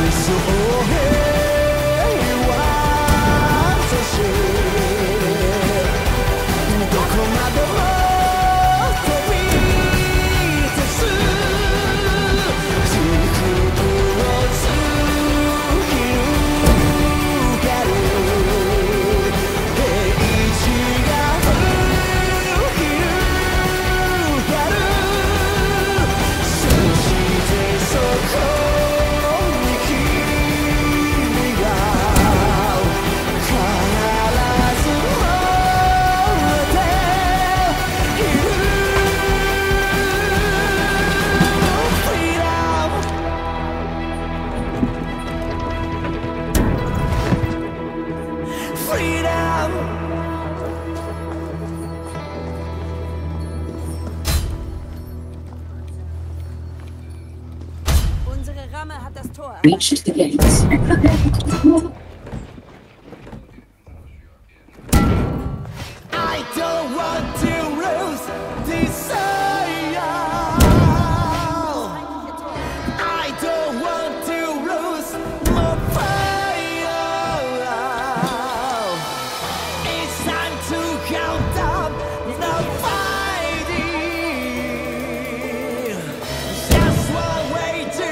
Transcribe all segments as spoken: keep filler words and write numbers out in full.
Reached the gates. I don't want to lose desire. I don't want to lose my fire. It's time to count down the fighting. Just one way to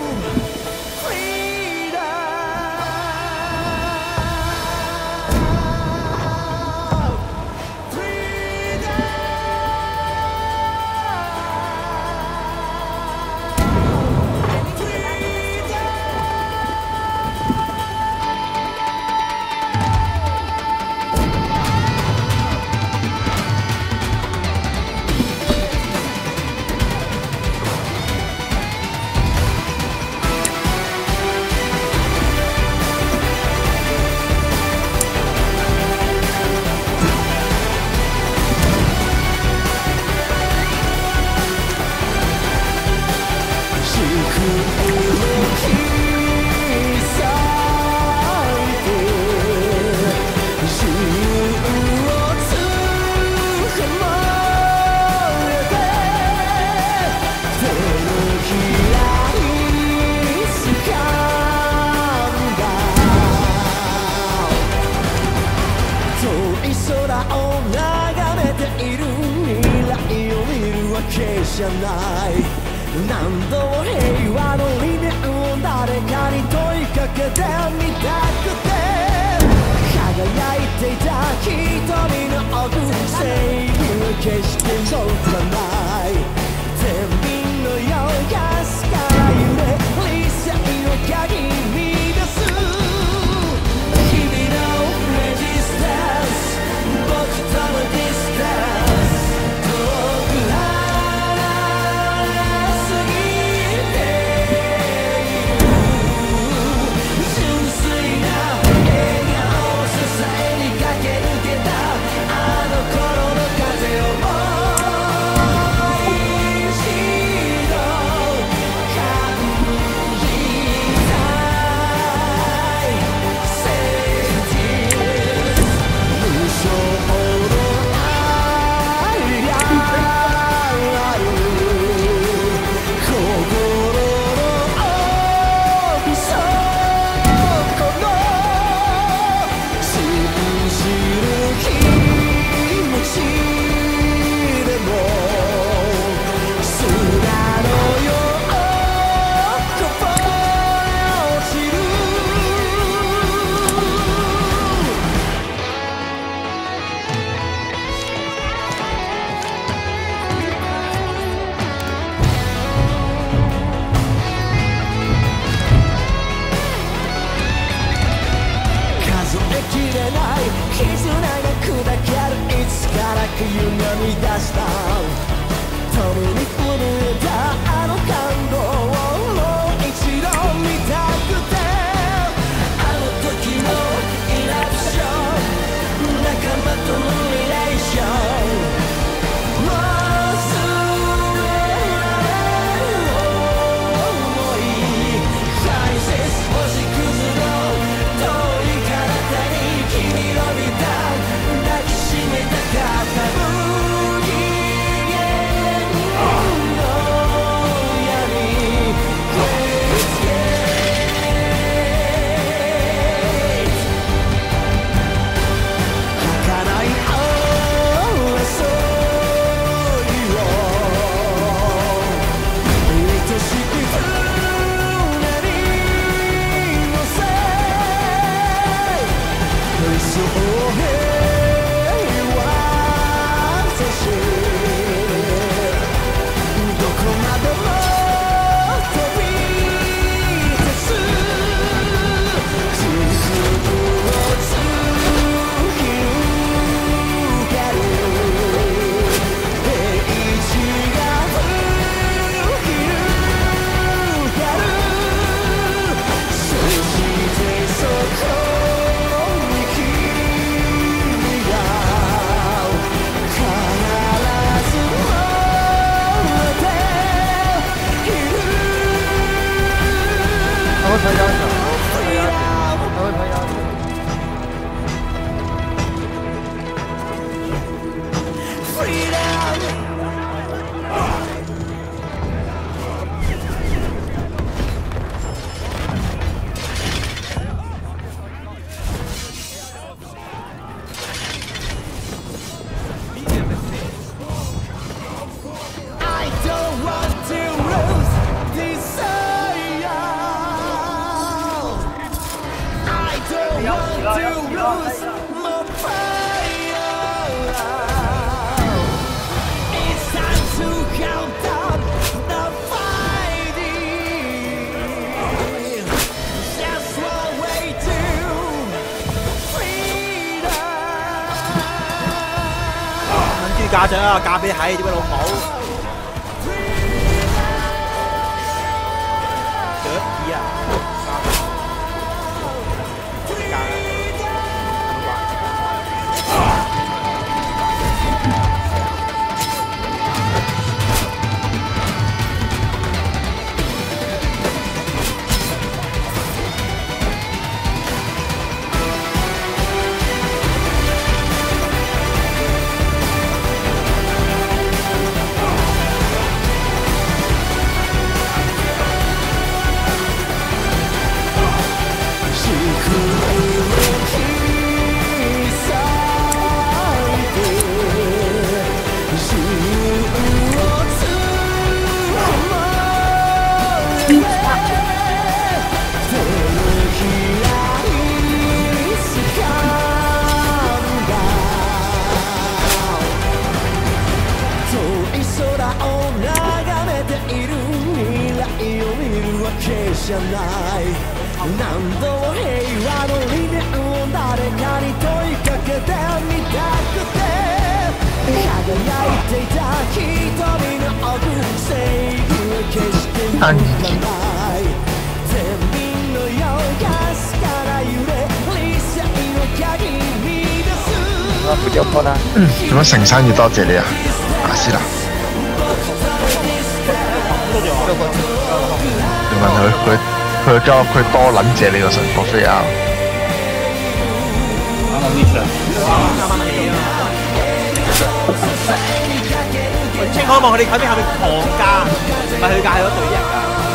じゃない何度も平和の理念を誰かに問いかけてみたくて輝いていた瞳の奥正義は決して譲らない天秤のようかすから揺れ理性の鍵見出す君のレジスタンス僕とのディスタンス遠く離夢見出した共に震えたあの感動をもう一度見たくてあの時のイラプション仲間とのリレーション忘れられる想い大切星屑の遠い彼方に君を見た抱きしめたかった無限 lose my fire. It's time to count down the fighting. Just one way to freedom. 撚豬家長啊，嫁俾閪點解老母？腳耳啊！ じゃない何度も平和の理念を誰かに問いかけてみたくて輝いていた瞳の奥正義を決して揺るがない天秤のようかすかな揺れ理性の鍵見出す啊，不叫破啦。 嗯，做乜成生要多謝你啊，阿斯啦。你問佢，佢佢叫佢多撚謝你個神國飛啊！ 啱啱 miss 啊！ 清可望佢哋喺邊後面狂架，唔係佢架係嗰隊人㗎。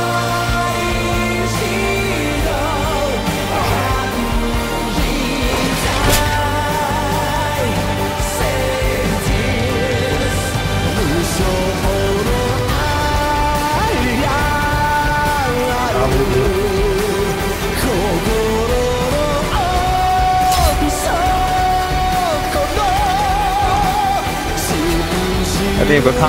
有啲個卡。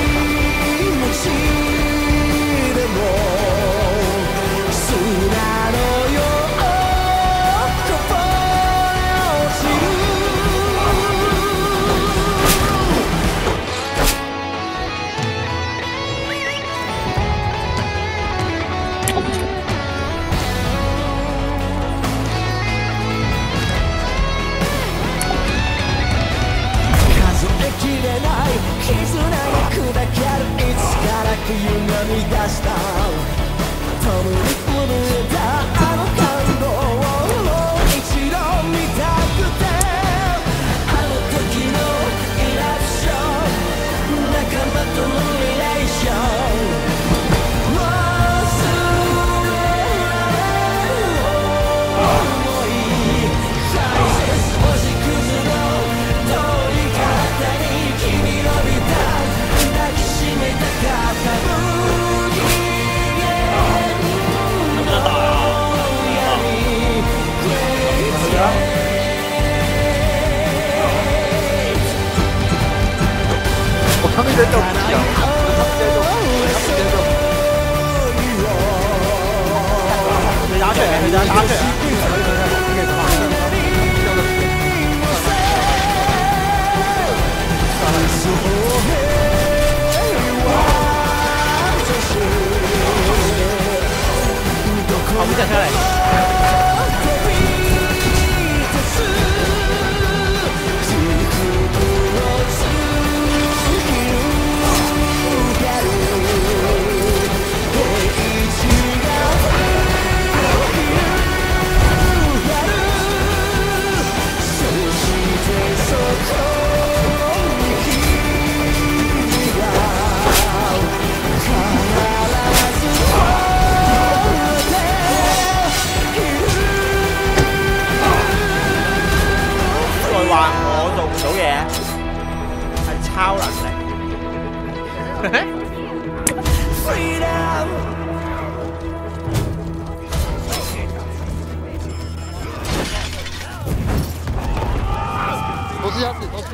夢見出した共に震えたあの感動をもう一度見たくてあの時のイラクション仲間とのリレーション忘れない想い大切星屑の通り方に君の見た抱きしめたかった我他们在叫不起啊！他们在叫，他们在叫。 佢打出嚟，佢打打出嚟。後面隻出嚟。 必ず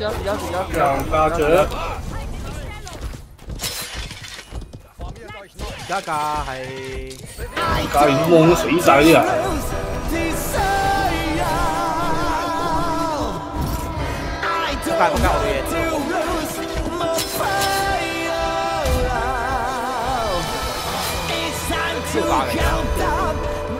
有有有有。 又加獎， 而家價係加完懵死晒啲人。 仆街仆街，我嘅嘢。超價嚟㗎。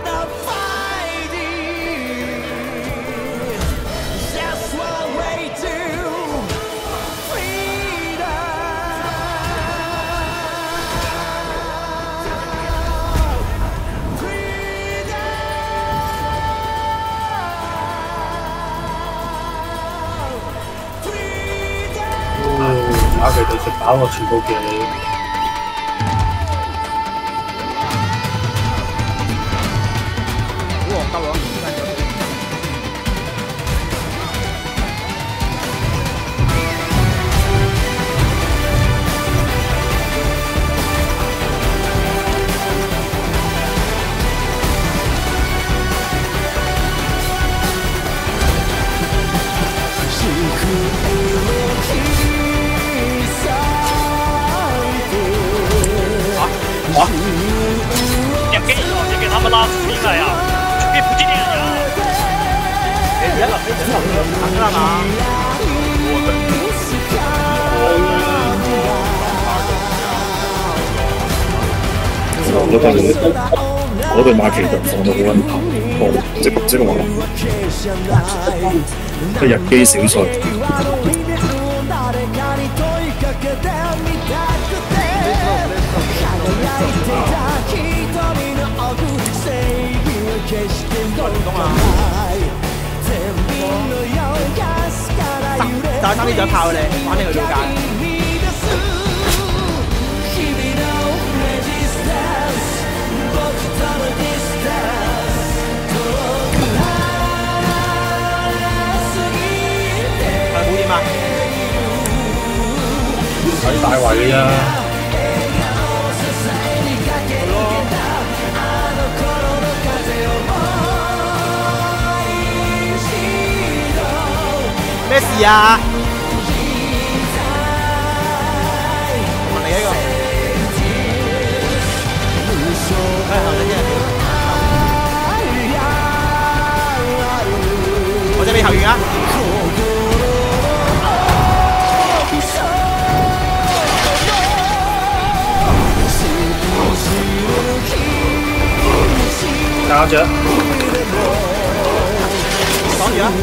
打佢哋食飽我全部嘅。 好戇鳩啊！ 哇！也给也给他们拉出兵了呀！别不进来呀！ 你一落飛就行啦嘛！ 我覺得嗰對馬其頓放到好撚頭，我即即係話即係日機小賽。 但係爭啲獎炮你，玩呢個要界。係好點啊？ 睇大圍嘅啫。 咩事啊？問你呢個，係後生啫。我準備後援啊！ 加獎。 講住啊！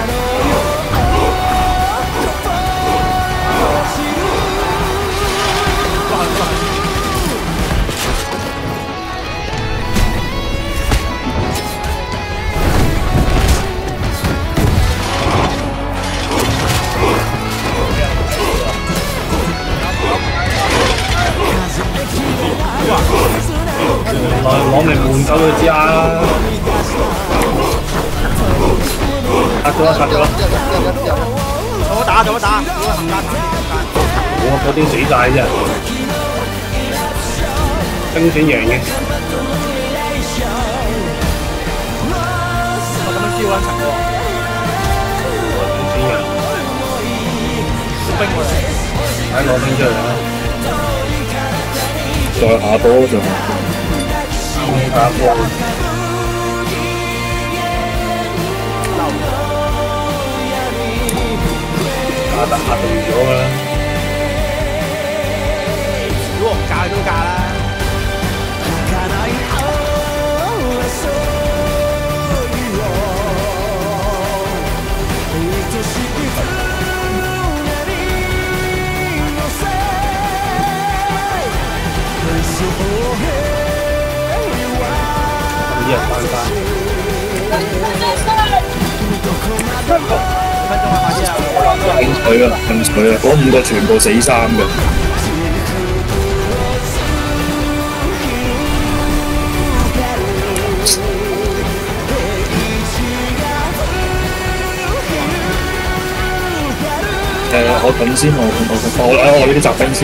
攞嚟換走佢支啊！殺咗啦！殺咗啦！ 做乜打？做乜打？冚家鏟！ 我嗰啲死晒啫，爭錢贏嘅。 我咁樣燒撚塵喎！ 爭錢贏。 兵過嚟， 睇攞兵出嚟啦！ 再下波就下波。下得下到咗㗎啦！ 如果唔嫁都嫁啦。 咁啲人翻返。 分鐘啊，快啲啊！ 興趣啊，興趣啊，嗰五個全部死三嘅。誒、呃，我等先，我我我我我呢啲雜兵先。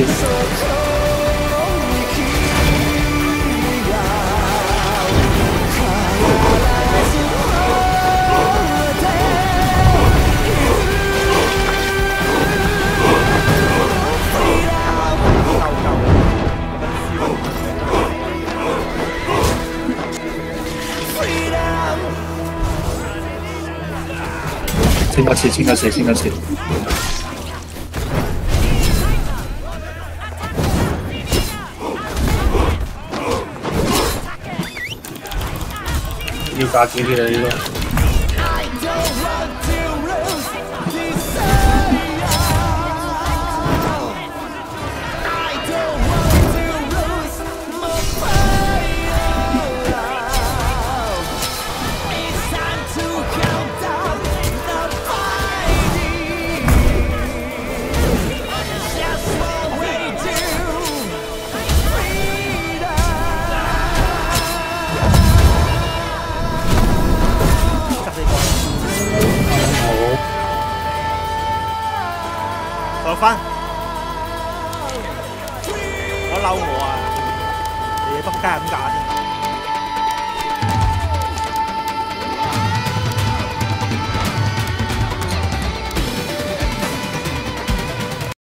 清得切，清得切，清得切。 要架幾嘅呢個？ 攞翻，我嬲我啊！你仆街咁架添。